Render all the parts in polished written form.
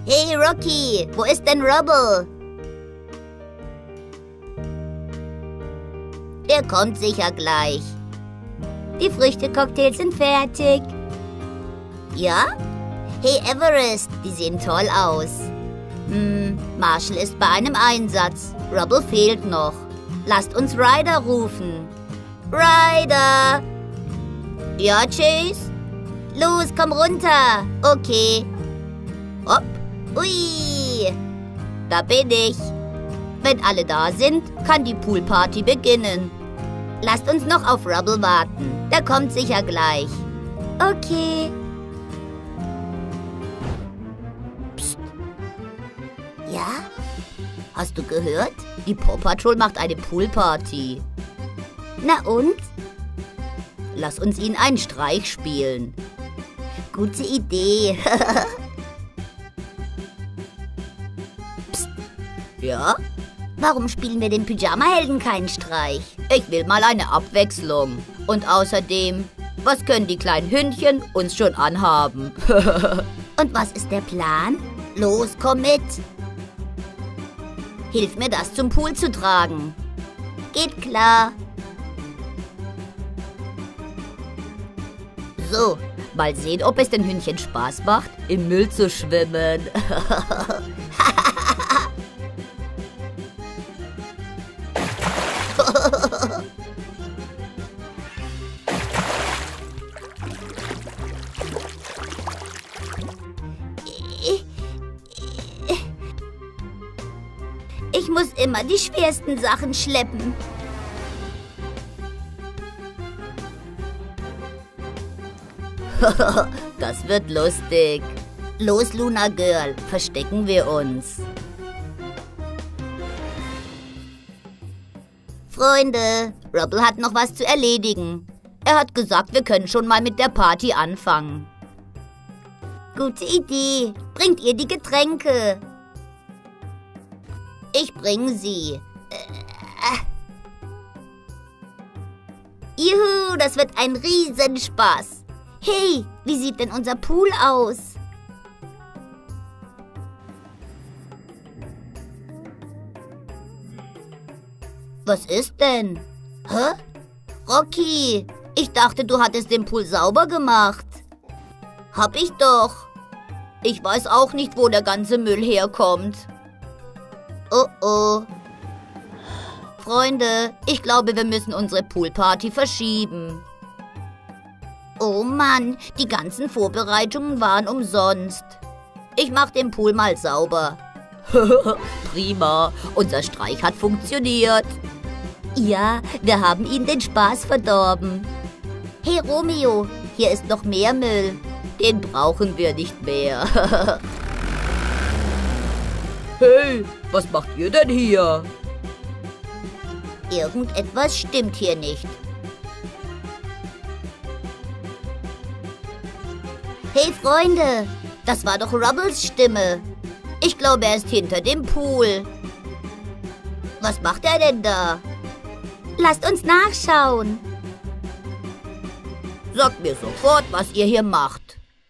Hey Rocky, wo ist denn Rubble? Der kommt sicher gleich. Die Früchtecocktails sind fertig. Ja? Hey Everest, die sehen toll aus. Marshall ist bei einem Einsatz. Rubble fehlt noch. Lasst uns Ryder rufen. Ryder! Ja, Chase? Los, komm runter. Okay. Hopp. Ui. Da bin ich. Wenn alle da sind, kann die Poolparty beginnen. Lasst uns noch auf Rubble warten. Der kommt sicher gleich. Okay. Psst. Ja? Hast du gehört? Die Paw Patrol macht eine Poolparty. Na und? Lass uns ihnen einen Streich spielen. Gute Idee. Psst. Ja? Warum spielen wir den Pyjama-Helden keinen Streich? Ich will mal eine Abwechslung. Und außerdem, was können die kleinen Hündchen uns schon anhaben? Und was ist der Plan? Los, komm mit. Hilf mir, das zum Pool zu tragen. Geht klar. So, mal sehen, ob es den Hündchen Spaß macht, im Müll zu schwimmen. Ich muss immer die schwersten Sachen schleppen. Das wird lustig. Los, Luna Girl, verstecken wir uns. Freunde, Rubble hat noch was zu erledigen. Er hat gesagt, wir können schon mal mit der Party anfangen. Gute Idee. Bringt ihr die Getränke? Ich bringe sie. Juhu, das wird ein Riesenspaß. Hey, wie sieht denn unser Pool aus? Was ist denn? Hä? Rocky, ich dachte, du hattest den Pool sauber gemacht. Hab ich doch. Ich weiß auch nicht, wo der ganze Müll herkommt. Oh oh. Freunde, ich glaube, wir müssen unsere Poolparty verschieben. Oh Mann, die ganzen Vorbereitungen waren umsonst. Ich mach den Pool mal sauber. Prima, unser Streich hat funktioniert. Ja, wir haben ihm den Spaß verdorben. Hey Romeo, hier ist noch mehr Müll. Den brauchen wir nicht mehr. Hey, was macht ihr denn hier? Irgendetwas stimmt hier nicht. Hey Freunde, das war doch Rubbles Stimme. Ich glaube, er ist hinter dem Pool. Was macht er denn da? Lasst uns nachschauen. Sagt mir sofort, was ihr hier macht.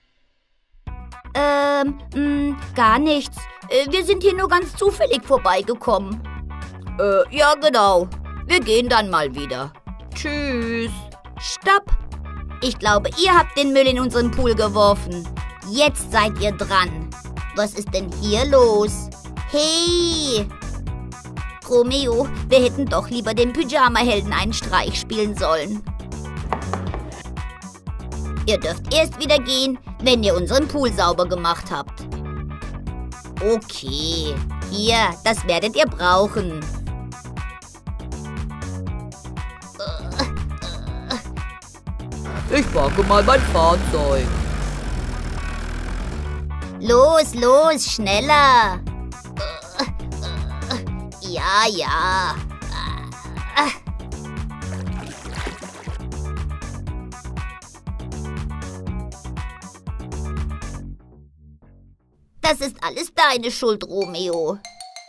Gar nichts. Wir sind hier nur ganz zufällig vorbeigekommen. Ja genau. Wir gehen dann mal wieder. Tschüss. Stopp! Ich glaube, ihr habt den Müll in unseren Pool geworfen. Jetzt seid ihr dran. Was ist denn hier los? Hey! Romeo, wir hätten doch lieber den Pyjama-Helden einen Streich spielen sollen. Ihr dürft erst wieder gehen, wenn ihr unseren Pool sauber gemacht habt. Okay, hier, das werdet ihr brauchen. Ich parke mal mein Fahrzeug. Los, los, schneller. Ja, ja. Das ist alles deine Schuld, Romeo.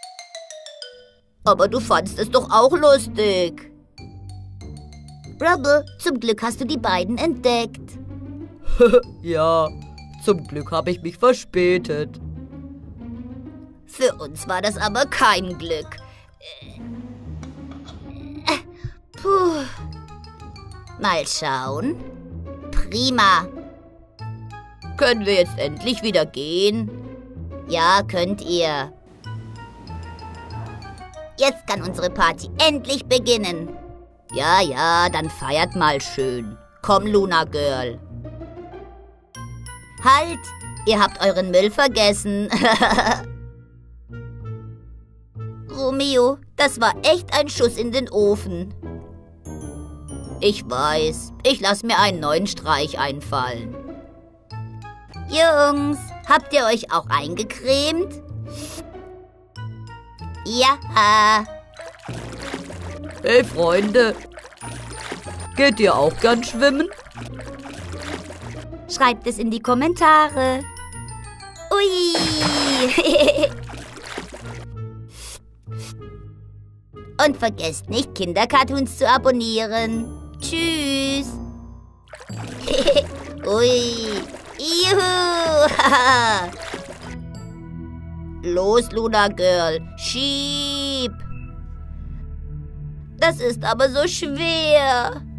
Aber du fandst es doch auch lustig. Rubble, zum Glück hast du die beiden entdeckt. Ja, zum Glück habe ich mich verspätet. Für uns war das aber kein Glück. Puh. Mal schauen. Prima. Können wir jetzt endlich wieder gehen? Ja, könnt ihr. Jetzt kann unsere Party endlich beginnen. Ja, ja, dann feiert mal schön. Komm, Luna Girl. Halt, ihr habt euren Müll vergessen. Romeo, das war echt ein Schuss in den Ofen. Ich weiß, ich lasse mir einen neuen Streich einfallen. Jungs, habt ihr euch auch eingecremt? Ja. Hey Freunde, geht ihr auch gern schwimmen? Schreibt es in die Kommentare. Ui. Und vergesst nicht, Kindercartoons zu abonnieren. Tschüss. Ui. Juhu. Los, Luna Girl, schieb. Das ist aber so schwer.